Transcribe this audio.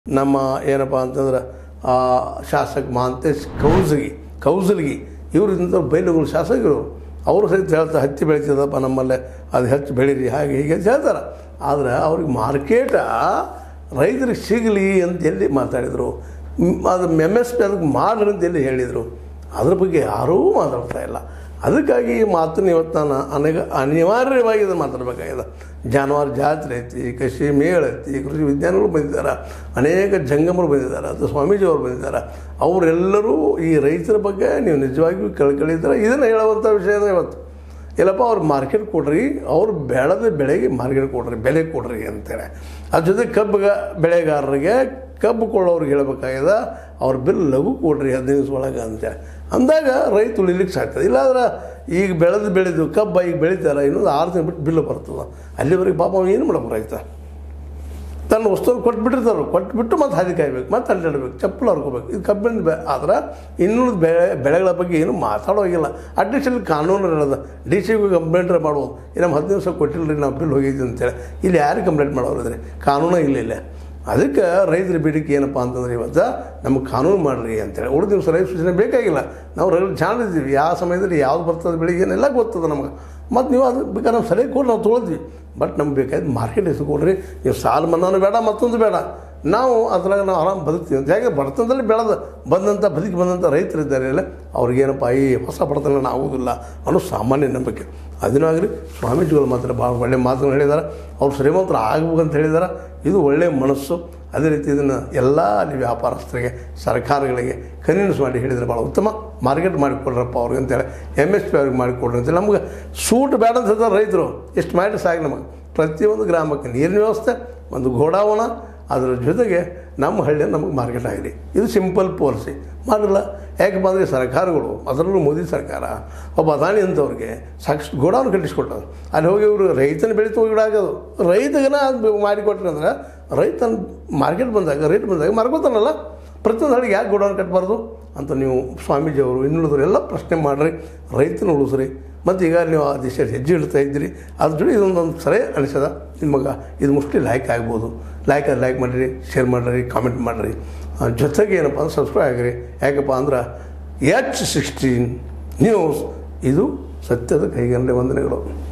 ನಮ್ಮ ಏನಪ್ಪ ಅಂತಂದ್ರೆ ಶಾಸಕ ಮಹಾಂತೇಶ್ ಕೌಸಲ್ಗಿ ಇವರಿಂದ ಬೈಲುಗಳು ಶಾಸಕರು ಅವರು ಸಹಿತ ಹೇಳ್ತಾರೆ ಹತ್ತಿ ಬೆಳೀತದಪ್ಪ ನಮ್ಮಲ್ಲೇ ಅದು ಹೆಚ್ಚು ಬೆಳೀರಿ ಹಾಗೆ ಹೀಗೆ ಅಂತ ಹೇಳ್ತಾರೆ. ಆದರೆ ಅವ್ರಿಗೆ ಮಾರ್ಕೆಟ ರೈತರಿಗೆ ಸಿಗಲಿ ಅಂತ ಎಲ್ಲಿ ಮಾತಾಡಿದರು, ಅದು MSP ಅದಕ್ಕೆ ಮಾಡ್ರಿ ಅಂತ ಎಲ್ಲಿ ಹೇಳಿದರು, ಅದ್ರ ಬಗ್ಗೆ ಯಾರೂ ಮಾತಾಡ್ತಾ ಇಲ್ಲ. ಅದಕ್ಕಾಗಿ ಈ ಮಾತನ್ನು ಇವತ್ತು ನಾನು ಅನಿವಾರ್ಯವಾಗಿ ಇದನ್ನು ಮಾತಾಡಬೇಕಾಗಿದೆ. ಜಾನುವಾರು ಜಾತ್ರೆ ಐತಿ, ಕೃಷಿ ಮೇಳ ಐತಿ, ಕೃಷಿ ವಿಜ್ಞಾನಿಗಳು ಬಂದಿದ್ದಾರೆ, ಅನೇಕ ಜಂಗಮರು ಬಂದಿದ್ದಾರೆ, ಅದು ಸ್ವಾಮೀಜಿಯವರು ಬಂದಿದ್ದಾರೆ. ಅವರೆಲ್ಲರೂ ಈ ರೈತರ ಬಗ್ಗೆ ನೀವು ನಿಜವಾಗಿಯೂ ಕಳ್ಕಳಿದ್ರೆ ಇದನ್ನು ಹೇಳುವಂಥ ವಿಷಯದ ಇವತ್ತು ಇಲ್ಲಪ್ಪ ಅವ್ರು ಮಾರ್ಕೆಟ್ ಕೊಡ್ರಿ, ಅವ್ರು ಬೆಳೆದ ಬೆಳೆಗೆ ಮಾರ್ಕೆಟ್ ಕೊಡ್ರಿ, ಬೆಲೆ ಕೊಡ್ರಿ ಅಂತೇಳಿ. ಅದ್ರ ಜೊತೆ ಬೆಳೆಗಾರರಿಗೆ ಕಬ್ಬು ಕೊಳ್ಳೋರಿಗೆ ಹೇಳಬೇಕಾಗ್ಯದ ಅವ್ರ ಬಿಲ್ ಲಘು ಕೊಡ್ರಿ 15 ದಿವಸ ಒಳಗೆ ಅಂತೇಳಿ ಅಂದಾಗ ರೈತ ಉಳಿಲಿಕ್ಕೆ ಸಾಕ್ತದೆ. ಇಲ್ಲಾಂದ್ರೆ ಈಗ ಬೆಳೆದು ಕಬ್ಬು ಈಗ ಬೆಳೀತಾರೆ, ಇನ್ನೊಂದು 6 ತಿಂಗಳು ಬಿಟ್ಟು ಬಿಲ್ಲು ಬರ್ತದೆ. ಅಲ್ಲಿವರೆಗೆ ಪಾಪ ಅವ್ನು ಏನು ಮಾಡಬೇಕು, ರೈತ ತನ್ನ ವಸ್ತುವನ್ನು ಕೊಟ್ಬಿಟ್ಟಿರ್ತಾರೆ, ಕೊಟ್ಬಿಟ್ಟು ಮತ್ತೆ ಹಾದಿ ಕಾಯ್ಬೇಕು, ಮತ್ತೆ ಅಡ್ಡಾಡ್ಬೇಕು, ಚಪ್ಪಲು ಹರ್ಕೋಬೇಕು. ಇದು ಕಬ್ಬಿನ ಆದ್ರೆ ಇನ್ನುಳಿದ ಬೆಳೆಗಳ ಬಗ್ಗೆ ಏನು ಮಾತಾಡೋಗಿಲ್ಲ. ಅಟ್ಲೀಸ್ಟ್ ಇಲ್ಲಿ ಕಾನೂನು ಇರೋದು DC ಕಂಪ್ಲೇಂಟ್ ಮಾಡ್ಬೋದು. ನಮ್ಮ 15 ದಿವಸ ಕೊಟ್ಟಿಲ್ಲರಿ ನಾವು ಬಿಲ್ ಹೋಗಿದ್ವಿ ಅಂತೇಳಿ. ಇಲ್ಲಿ ಯಾರು ಕಂಪ್ಲೇಂಟ್ ಮಾಡೋರಿದ್ರೆ ಕಾನೂನು ಇಲ್ಲ. ಅದಕ್ಕೆ ರೈತರ ಬೇಡಿಕೆ ಏನಪ್ಪ ಅಂತಂದ್ರೆ ಇವತ್ತು ನಮಗೆ ಕಾನೂನು ಮಾಡಿರಿ ಅಂತೇಳಿ. ಉಳಿದ ದಿವಸ ರೈತ ಸೂಚನೆ ಬೇಕಾಗಿಲ್ಲ, ನಾವು ರೈತರು ಜಾಣಿದ್ದೀವಿ ಯಾವ ಸಮಯದಲ್ಲಿ ಯಾವ್ದು ಬರ್ತದೆ ಬೆಳಿಗ್ಗೆ ಏನೆಲ್ಲ ಗೊತ್ತದ ನಮಗೆ. ಮತ್ತು ನೀವು ಅದು ಬೇಕಾದ್ರೆ ನಾವು ಸಲಹೆ ಕೊಟ್ಟು ನಾವು ತೊಗೊಳ್ತೀವಿ. ಬಟ್ ನಮ್ಗೆ ಬೇಕಾಯ್ತು ಮಾರ್ಕೆಟ್ ಕೊಡ್ರಿ. ನೀವು ಸಾಲ ಮನ್ನಾನು ಬೇಡ, ಮತ್ತೊಂದು ಬೇಡ, ನಾವು ಅದ್ರಾಗ ನಾವು ಆರಾಮ್ ಬದುಕ್ತೀವಿ ಅಂತ. ಹೇಗೆ ಬಡತನದಲ್ಲಿ ಬದುಕಿ ಬಂದಂಥ ರೈತರಿದ್ದಾರೆ ಇಲ್ಲ ಅವ್ರಿಗೇನಪ್ಪ ಈ ಹೊಸ ಬಡತನ ಆಗೋದಿಲ್ಲ ಅನ್ನೋ ಸಾಮಾನ್ಯ ನಂಬಿಕೆ. ಅದನ್ನಾಗಲಿ ಸ್ವಾಮೀಜಿಗಳು ಮಾತ್ರ ಭಾಳ ಒಳ್ಳೆಯ ಮಾತುಗಳು ಹೇಳಿದ್ದಾರೆ. ಅವ್ರು ಶ್ರೀಮಂತರು ಆಗ್ಬೇಕಂತ ಹೇಳಿದ್ದಾರೆ. ಇದು ಒಳ್ಳೆಯ ಮನಸ್ಸು. ಅದೇ ರೀತಿ ಇದನ್ನು ಎಲ್ಲ ಅಲ್ಲಿ ವ್ಯಾಪಾರಸ್ಥರಿಗೆ, ಸರ್ಕಾರಗಳಿಗೆ ಕನ್ವಿನ್ಸ್ ಮಾಡಿ ಹೇಳಿದರೆ ಭಾಳ ಉತ್ತಮ. ಮಾರ್ಕೆಟ್ ಮಾಡಿಕೊಡ್ರಪ್ಪ ಅವ್ರಿಗೆ ಅಂತೇಳಿ, MSP ಅವ್ರಿಗೆ ಮಾಡಿಕೊಡ್ರಿ ಅಂತೇಳಿ. ನಮ್ಗೆ ಸೂಟ್ ಬೇಡ ಅಂತ ಹೇಳ್ತಾರೆ ರೈತರು. ಎಷ್ಟು ಮಾಡಿ ಸಾಕು ನಮಗೆ. ಪ್ರತಿಯೊಂದು ಗ್ರಾಮಕ್ಕೆ ನೀರಿನ ವ್ಯವಸ್ಥೆ, ಒಂದು ಗೋಡಾವಣ, ಅದರ ಜೊತೆಗೆ ನಮ್ಮ ಹಳ್ಳಿಯಲ್ಲಿ ನಮಗೆ ಮಾರ್ಕೆಟ್ ಆಗಲಿ. ಇದು ಸಿಂಪಲ್ ಪಾಲಿಸಿ ಮಾಡಿಲ್ಲ. ಯಾಕಪ್ಪ ಅಂದರೆ ಸರ್ಕಾರಗಳು, ಅದರಲ್ಲೂ ಮೋದಿ ಸರ್ಕಾರ ಒಬ್ಬ ಅದಾನಿ ಅಂತವ್ರಿಗೆ ಸಾಕಷ್ಟು ಗೋಡಾವನ್ನ ಕಟ್ಟಿಸ್ಕೊಟ್ಟರು. ಅಲ್ಲಿ ಹೋಗಿ ಇವರು ರೈತನ ಬೆಳೀತು ಹೋಗಿಡಾಗೋದು. ರೈತಗನ ಅದು ಮಾಡಿಕೊಟ್ರಿ ಅಂದ್ರೆ ರೈತನ ಮಾರ್ಕೆಟ್ ಬಂದಾಗ ರೇಟ್ ಬಂದಾಗ ಮಾರ್ಕೋತಾನಲ್ಲ. ಪ್ರತಿಯೊಂದು ಹಳ್ಳಿಗೆ ಯಾಕೆ ಗೋಡಾವನ್ನ ಕಟ್ಟಬಾರ್ದು ಅಂತ ನೀವು ಸ್ವಾಮೀಜಿಯವರು ಇನ್ನುಳಿದ್ರು ಎಲ್ಲ ಪ್ರಶ್ನೆ ಮಾಡಿರಿ, ರೈತನ ಉಳಿಸ್ರಿ. ಮತ್ತು ಈಗ ನೀವು ಆ ದಿಶೆಯಲ್ಲಿ ಹೆಜ್ಜೆ ಇಡ್ತಾ ಇದ್ದೀರಿ. ಅದ್ರ ಜೊತೆ ಇದೊಂದೊಂದು ಸರಿ ಅನಿಸದ ನಿಮಗೆ ಇದು ಮೋಸ್ಟ್ಲಿ ಲೈಕ್ ಆಗ್ಬೋದು. ಲೈಕ್ ಮಾಡಿರಿ, ಶೇರ್ ಮಾಡಿರಿ, ಕಾಮೆಂಟ್ ಮಾಡಿರಿ. ಜೊತೆಗೆ ಏನಪ್ಪ ಅಂದ್ರೆ ಸಬ್ಸ್ಕ್ರೈಬ್ ಆಗಿರಿ. ಯಾಕಪ್ಪ ಅಂದ್ರೆ H16 ನ್ಯೂಸ್ ಇದು ಸತ್ಯದ ಕೈಗನ್ನಡಿ ವಂದನೆಗಳು.